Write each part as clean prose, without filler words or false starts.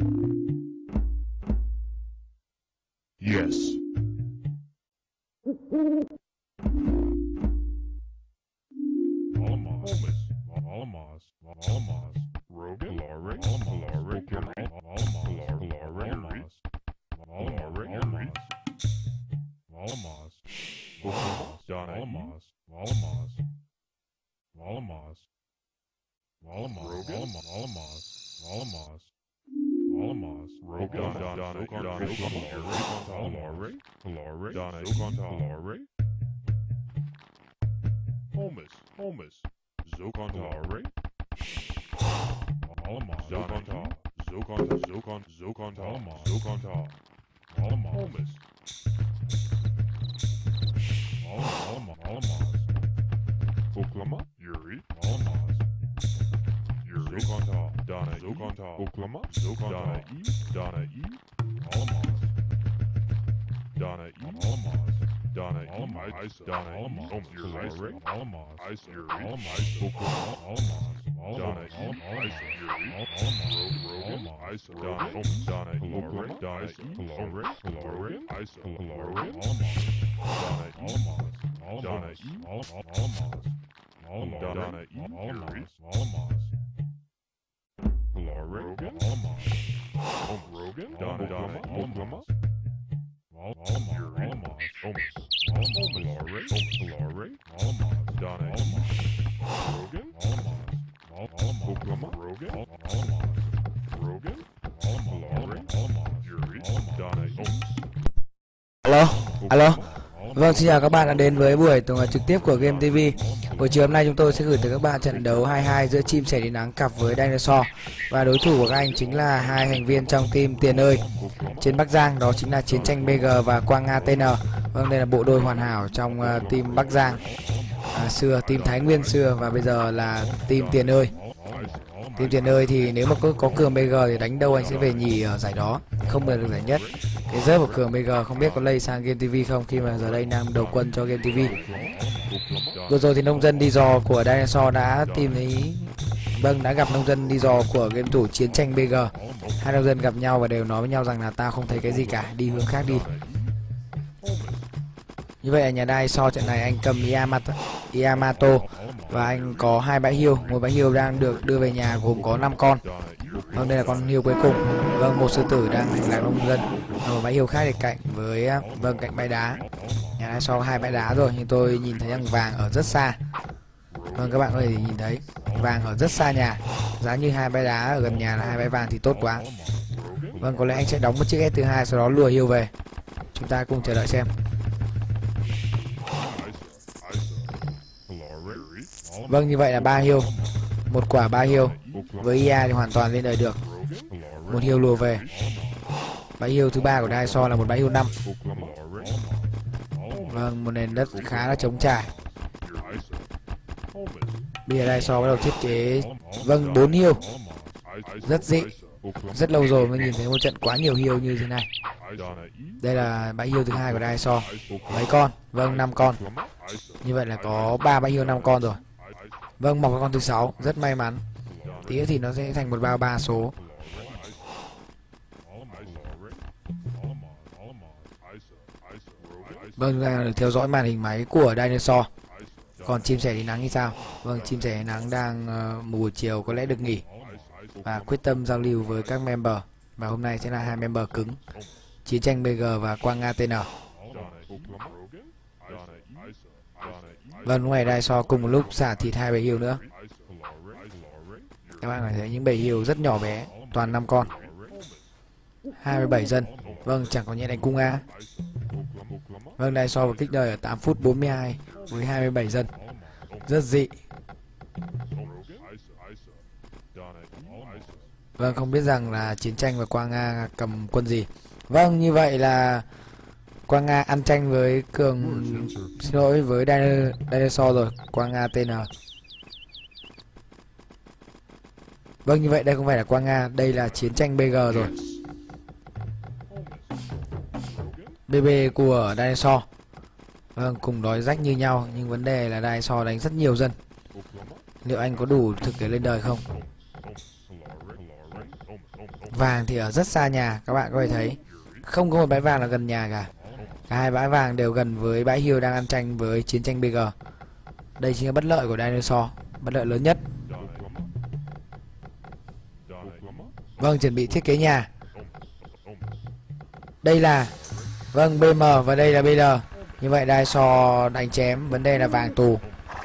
Yes. Alamos. Alamos. Alamos. Rogan. Alaric. Alaric. Alamos. Alaric. Alamos. Alamos. Donna. Alamos. Alamos. Alamos. Alamos. Alamos. Alamos. Alamos. Rogan. Donna. Alaric. Alaric. Donna. Alaric. Holmes. Holmes. Zokontalare. Alamos. Zokontal. Zokontal. Alamos. Zokontal. Alamos. Holmes. Alamos. Oklahoma. Yuri. Alamos. Yuri. Zokontal. Donna. Zokontal. Oklahoma. Zokontal. Donna E. Alamos. Donna E. Alamos. Donna Alamos. Donna Alamos. Yuri. Alamos. Ice Yuri. Alamos. Oklahoma. Alamos. Donna Ice Yuri. Rogan. Ice Donna. Donna Oklahoma. Donna Caloric. Ice Caloric. Alamos. Donna Alamos. Donna E. Alamos. Donna E. Yuri. Alamos. Caloric. Alamos. Rogan. Donna Oklahoma. Alamos. Alamos. Alamos. Caloric. Alamos. Donna Rogan. Alamos. Oklahoma. Rogan. Alamos. Rogan. Alamos. Alamos. Yuri. Donna. Alo, alo. Vâng, xin chào các bạn đã đến với buổi tổng hợp trực tiếp của Game TV. Buổi chiều hôm nay chúng tôi sẽ gửi tới các bạn trận đấu 2-2 giữa chim sẻ đi nắng cặp với Dinosaur. Và đối thủ của các anh chính là hai thành viên trong team Tiền ơi trên Bắc Giang, đó chính là Chiến tranh BG và Quang Nga TN. Vâng, đây là bộ đôi hoàn hảo trong team Bắc Giang xưa, team Thái Nguyên xưa, và bây giờ là team Tiền ơi. Team Tiền ơi thì nếu mà có Cường BG thì đánh đâu anh sẽ về nhì ở giải đó, không được giải nhất. Cái rớt của Cường BG không biết có lây sang Game TV không, khi mà giờ đây đang đầu quân cho Game TV. Vừa rồi thì nông dân đi dò của Dinosaur đã tìm thấy, vâng, đã gặp nông dân đi dò của game thủ Chiến tranh BG. Hai nông dân gặp nhau và đều nói với nhau rằng là tao không thấy cái gì cả, đi hướng khác đi. Như vậy ở nhà Dinosaur trận này anh cầm Yamato và anh có hai bãi hiêu, một bãi hiêu đang được đưa về nhà gồm có 5 con. Vâng, đây là con hiêu cuối cùng. Vâng, một sư tử đang hành lạc nông dân, một bãi hiêu khác thì cạnh với cạnh bãi đá. Nhà đã so hai bãi đá rồi, nhưng tôi nhìn thấy rằng vàng ở rất xa. Vâng, các bạn có thể nhìn thấy vàng ở rất xa nhà. Giá như hai bãi đá ở gần nhà là hai bãi vàng thì tốt quá. Vâng, có lẽ anh sẽ đóng một chiếc S thứ hai, sau đó lùa hiêu về. Chúng ta cùng chờ đợi xem. Vâng, như vậy là 3 hiêu, một quả 3 hiêu. Với IA thì hoàn toàn lên đời được. Một hiêu lùa về. Bãi hiêu thứ ba của Dinosaur là một bãi hiêu 5. Vâng, một nền đất khá là trống trải. Bây giờ Dinosaur bắt đầu thiết kế, vâng, 4 hiêu. Rất dị. Rất lâu rồi mới nhìn thấy một trận quá nhiều hiêu như thế này. Đây là bãi hiêu thứ hai của Dinosaur. Mấy con? Vâng, 5 con. Như vậy là có 3 bãi hiêu 5 con rồi. Vâng, mọc con thứ 6, rất may mắn. Tí nữa thì nó sẽ thành một bao 3 số. Vâng, chúng ta được theo dõi màn hình máy của Dinosaur. Còn chim sẻ đi nắng thì sao? Vâng, chim sẻ đi nắng đang một buổi chiều có lẽ được nghỉ và quyết tâm giao lưu với các member. Và hôm nay sẽ là hai member cứng, Chiến tranh BG và Quang Nga TN. Vâng, lúc này Dinosaur cùng một lúc xả thịt hai bầy hiêu nữa. Các bạn có thể thấy những bầy hiêu rất nhỏ bé, toàn 5 con, 27 dân. Vâng, chẳng có nhẹ đánh cung A. Vâng, Dinosaur vào kích đời ở 8 phút 42 với 27 dân. Rất dị. Vâng, không biết rằng là Chiến tranh và Quang Nga cầm quân gì. Vâng, như vậy là Quang Nga ăn tranh với Cường, xin lỗi, với Dinosaur rồi. Quang Nga TN. Vâng, như vậy đây không phải là Quang Nga, đây là Chiến tranh BG rồi. BB của Dinosaur. Vâng, cùng đói rách như nhau, nhưng vấn đề là Dinosaur đánh rất nhiều dân. Liệu anh có đủ thực để lên đời không? Vàng thì ở rất xa nhà, các bạn có thể thấy không có một bãi vàng là gần nhà cả. Cả hai bãi vàng đều gần với bãi Hill đang ăn tranh với chiến tranh BG. Đây chính là bất lợi của Dinosaur, bất lợi lớn nhất. Vâng, chuẩn bị thiết kế nhà. Đây là vâng BM và đây là BL. Như vậy Dinosaur đánh chém, vấn đề là vàng tù.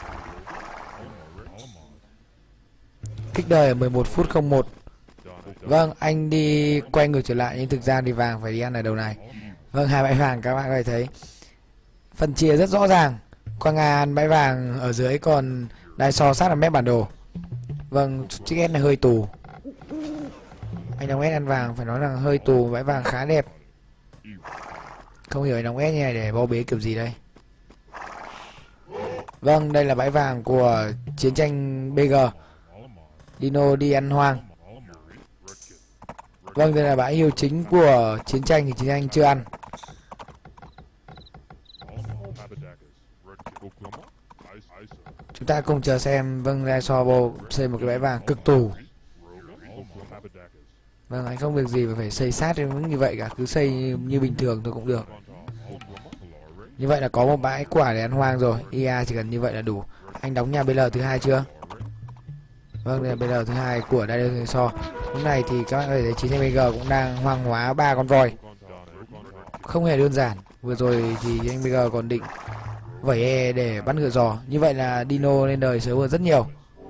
Kích đời ở 11 phút 01. Vâng, anh đi quay ngược trở lại nhưng thực ra thì vàng phải đi ăn ở đầu này. Vâng, hai bãi vàng các bạn có thể thấy phân chia rất rõ ràng. Quang Nga ăn bãi vàng ở dưới, còn Dinosaur sát ở mép bản đồ. Vâng, chiếc S này hơi tù. Anh đóng S ăn vàng phải nói là hơi tù, bãi vàng khá đẹp. Không hiểu anh đóng S như này để bo bế kiểu gì đây. Vâng, đây là bãi vàng của chiến tranh BG. Dino đi ăn hoang. Vâng, đây là bãi Hill chính của chiến tranh thì chiến tranh chưa ăn. Chúng ta cùng chờ xem. Vâng, Dinosaur xây một cái bãi vàng cực tù. Vâng, anh không việc gì mà phải xây sát đến như vậy cả, cứ xây như bình thường thôi cũng được. Như vậy là có một bãi quả để ăn hoang rồi. IA chỉ cần như vậy là đủ. Anh đóng nhà BL thứ hai chưa? Vâng, đây là BL thứ hai của Dinosaur. Lúc này thì các bạn có thể thấy chiến tranh BG cũng đang hoang hóa 3 con voi. Không hề đơn giản. Vừa rồi thì chiến tranh BG còn định vẩy E để bắt ngựa giò. Như vậy là Dino lên đời sớm hơn rất nhiều.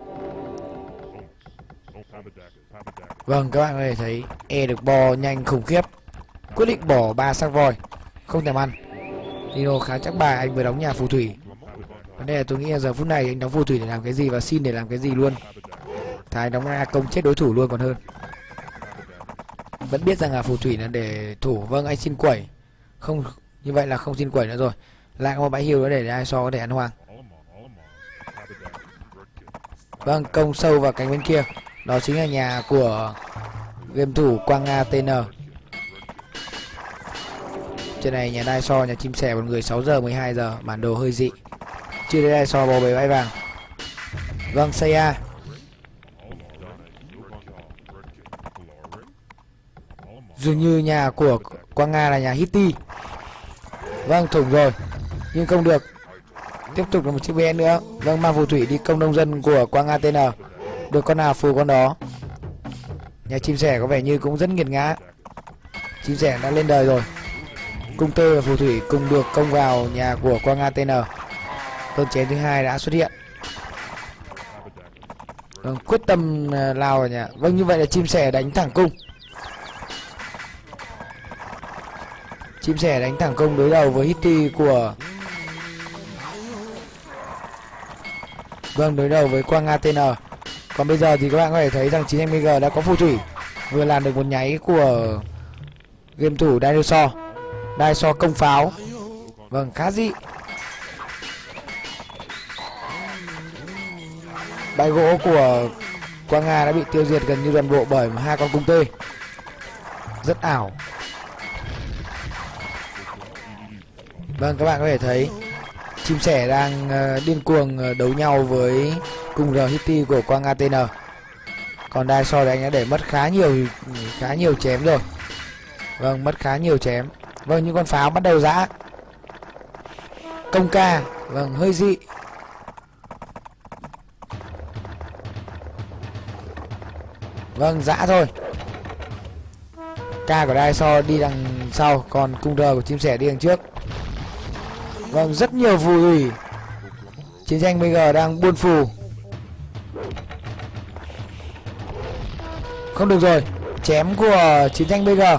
Vâng, các bạn có thể thấy E được bo nhanh khủng khiếp. Quyết định bỏ 3 xác voi, không thèm ăn. Dino khá chắc bài, anh vừa đóng nhà phù thủy. Vấn đề là tôi nghĩ là giờ phút này anh đóng phù thủy để làm cái gì và xin để làm cái gì luôn. Thái đóng ra công chết đối thủ luôn còn hơn. Vẫn biết rằng là phù thủy là để thủ. Vâng, anh xin quẩy. Không, như vậy là không xin quẩy nữa rồi. Lại có một bãi Hill nữa để Dinosaur có thể ăn hoang. Vâng, công sâu vào cánh bên kia. Đó chính là nhà của game thủ Quang Nga TN. Trên này nhà Dinosaur, nhà chim sẻ một người 6 giờ 12 giờ, bản đồ hơi dị. Chưa thấy Dinosaur bò bế bãi vàng. Vâng, Seiya. Dường như nhà của Quang Nga là nhà Hitty. Vâng, thủng rồi nhưng không được. Tiếp tục là một chiếc BN nữa. Vâng, mang phù thủy đi công nông dân của Quang Nga TN. Được con nào phù con đó. Nhà chim sẻ có vẻ như cũng rất nghiệt ngã. Chim sẻ đã lên đời rồi. Cung tê và phù thủy cùng được công vào nhà của Quang Nga TN. Cơn chém thứ hai đã xuất hiện. Vâng, quyết tâm lao vào nhà. Vâng, như vậy là chim sẻ đánh thẳng cung. Chim sẻ đánh thẳng công đối đầu với Hitty của... Vâng, đối đầu với Quang Nga TN. Còn bây giờ thì các bạn có thể thấy rằng chiến tranh BG đã có phù thủy. Vừa làm được một nháy của game thủ Dinosaur. Dinosaur công pháo. Vâng, khá dị. Bãi gỗ của Quang Nga đã bị tiêu diệt gần như toàn bộ bởi hai con cung tê. Rất ảo. Vâng, các bạn có thể thấy chim sẻ đang điên cuồng đấu nhau với cung R Hitty của Quang Nga TN. Còn Dinosaur thì anh đã để mất khá nhiều chém rồi. Vâng, mất khá nhiều chém. Vâng, những con pháo bắt đầu giã. Công ca, vâng, hơi dị. Vâng, giã thôi. Ca của Dinosaur đi đằng sau, còn cung R của chim sẻ đi đằng trước. Vâng, rất nhiều phù thủy. Chiến tranh BG đang buôn phù. Không được rồi. Chém của chiến tranh BG.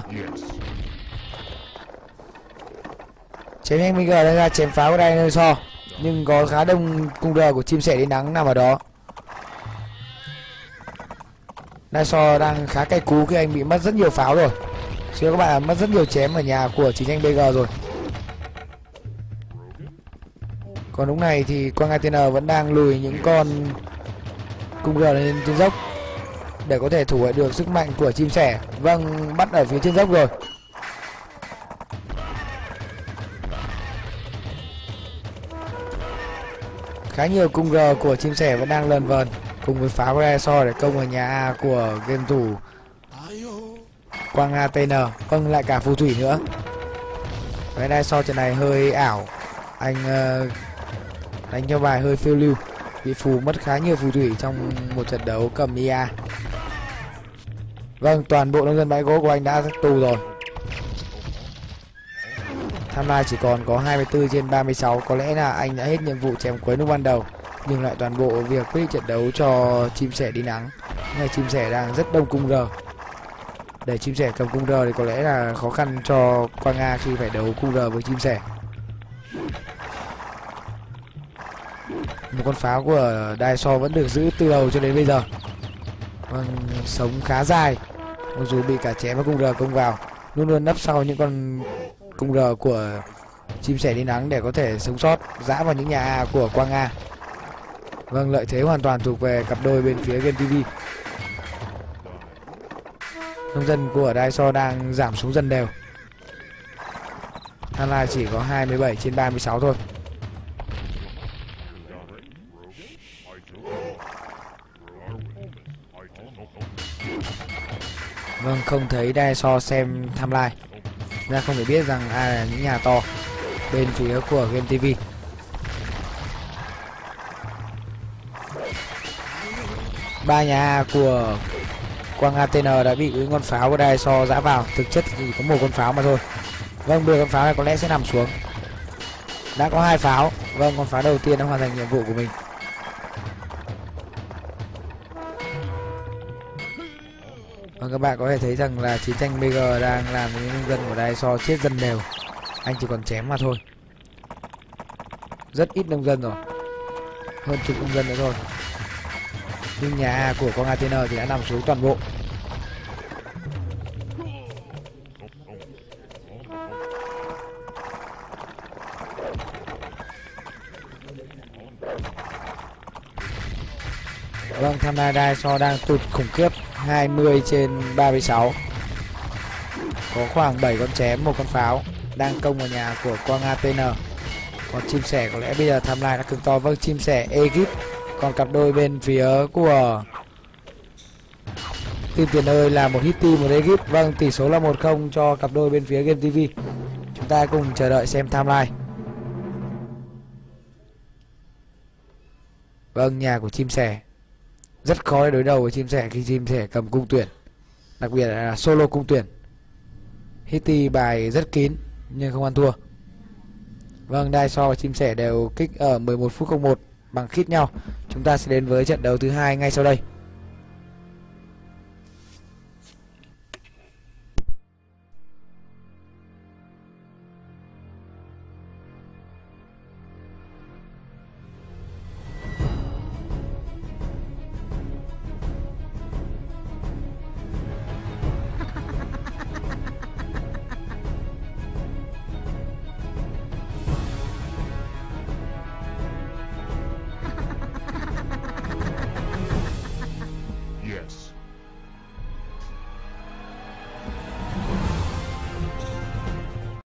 Chiến tranh BG đang ra chém pháo của Dinosaur. Nhưng có khá đông cung R của chim sẻ đi nắng nằm ở đó. Dinosaur đang khá cay cú khi anh bị mất rất nhiều pháo rồi. Chứ các bạn mất rất nhiều chém ở nhà của chiến tranh BG rồi. Còn lúc này thì Quang Nga TN vẫn đang lùi những con cung R lên trên dốc để có thể thủ lại được sức mạnh của chim sẻ. Vâng, bắt ở phía trên dốc rồi. Khá nhiều cung R của chim sẻ vẫn đang lờn vờn cùng với pháo của Dinosaur để công vào nhà A của game thủ Quang ATN. Vâng, lại cả phù thủy nữa. Cái Daiso trận này hơi ảo. Anh đánh cho bài hơi phiêu lưu, bị phù mất khá nhiều phù thủy trong một trận đấu cầm IA. Vâng, toàn bộ nông dân bãi gỗ của anh đã tù rồi. Timeline chỉ còn có 24/36. Có lẽ là anh đã hết nhiệm vụ chém quấy lúc ban đầu, nhưng lại toàn bộ việc quyết định trận đấu cho chim sẻ đi nắng. Ngay chim sẻ đang rất đông cung R. Để chim sẻ cầm cung R thì có lẽ là khó khăn cho Quang A khi phải đấu cung R với chim sẻ. Một con pháo của Daiso vẫn được giữ từ đầu cho đến bây giờ. Vâng, sống khá dài, mặc dù bị cả chém và cung R công vào, luôn luôn nấp sau những con cung R của chim sẻ đi nắng để có thể sống sót, giã vào những nhà A của Quang A. Vâng, lợi thế hoàn toàn thuộc về cặp đôi bên phía Game TV. Nông dân của Daiso đang giảm xuống dần đều. Timeline chỉ có 27/36 thôi. Vâng, không thấy Daiso xem timeline, ra không thể biết rằng ai là những nhà to bên phía của Game TV. Ba nhà A của Quang ATN đã bị những con pháo của Daiso giã vào. Thực chất thì có một con pháo mà thôi. Vâng, 10 con pháo này có lẽ sẽ nằm xuống. Đã có 2 pháo. Vâng, con pháo đầu tiên đã hoàn thành nhiệm vụ của mình. Vâng, các bạn có thể thấy rằng là chiến tranh BG đang làm những nông dân của Daiso chết dần đều. Anh chỉ còn chém mà thôi. Rất ít nông dân rồi, hơn chục nông dân nữa thôi. Nhưng nhà A của con ATN thì đã nằm xuống toàn bộ. Vâng, tham gia Daiso đang tụt khủng khiếp, 20/36. Có khoảng 7 con chém, một con pháo đang công vào nhà của Quang ATN. Còn chim sẻ có lẽ bây giờ timeline đã cực to. Vâng, chim sẻ Egypt. Còn cặp đôi bên phía của Team Tiền ơi là một Hitty, một Egypt. Vâng, tỷ số là 1-0 cho cặp đôi bên phía Game TV. Chúng ta cùng chờ đợi xem timeline. Vâng, nhà của chim sẻ rất khó để đối đầu với chim sẻ khi chim sẻ cầm cung tuyển, đặc biệt là solo cung tuyển. Hitty bài rất kín nhưng không ăn thua. Vâng, Daiso và chim sẻ đều kích ở 11 phút 01 bằng khít nhau. Chúng ta sẽ đến với trận đấu thứ hai ngay sau đây.